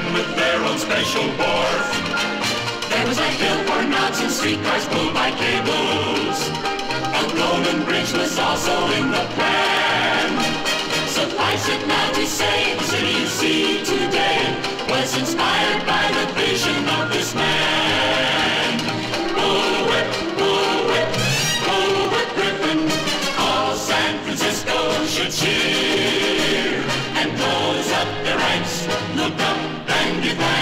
with their own special wharf. There was a hill for knots and streetcars pulled by cables. A golden bridge was also in the plan. Suffice it now to say, the city you see today was inspired by the vision of this man. Bullwhip, bullwhip, bullwhip Griffin, all San Francisco should cheer and close up their ranks, look up and give thanks.